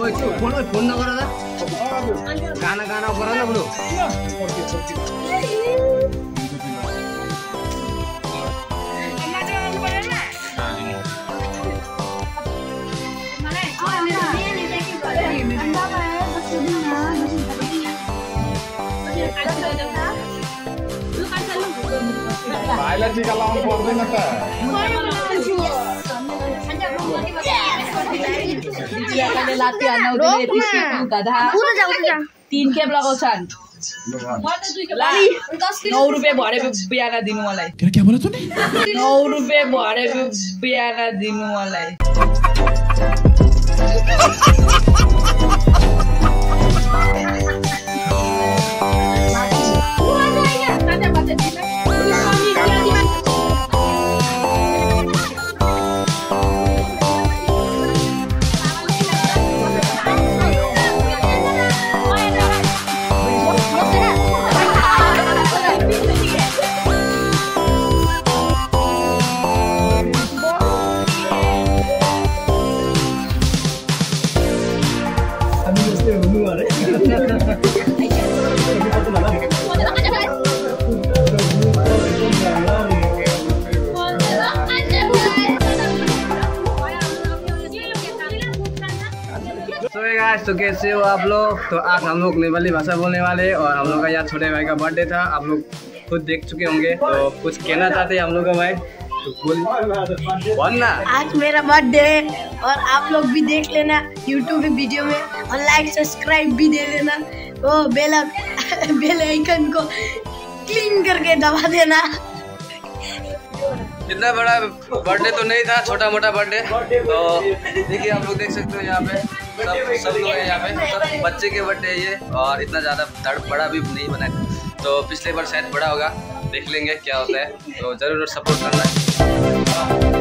Phone नगर गाना गाना गर न ब्रो भाइलाई टिका लाउनु पर्दैन त लात्ती हाल्न गधा 3 खेप लगाउँछन् 9 रुपियाँ भरे बिहान दिनु मलाई क्या बोला तूने 9 रुपियाँ भरे बिहान दिनु मलाई तो कैसे हो आप लोग। तो आज हम लोग नेपाली भाषा बोलने वाले और हम लोग का यहाँ छोटे भाई का बर्थडे था। आप लोग खुद देख चुके होंगे तो कुछ कहना चाहते हैं हम लोग का भाई तो बोलना। आज मेरा बर्थडे है और आप लोग भी देख लेना यूट्यूब में वीडियो में और लाइक सब्सक्राइब भी दे देना। वो बेल आइकन को क्लिक करके दबा देना। इतना बड़ा बर्थडे तो नहीं था, छोटा मोटा बर्थडे। तो देखिए आप लोग देख सकते हो यहाँ पे सब लोग हैं यहाँ पे, सब बच्चे के बर्थडे है ये। और इतना ज़्यादा बड़ा भी नहीं बना है, तो पिछले बार शायद बड़ा होगा, देख लेंगे क्या होता है। तो ज़रूर सपोर्ट करना है।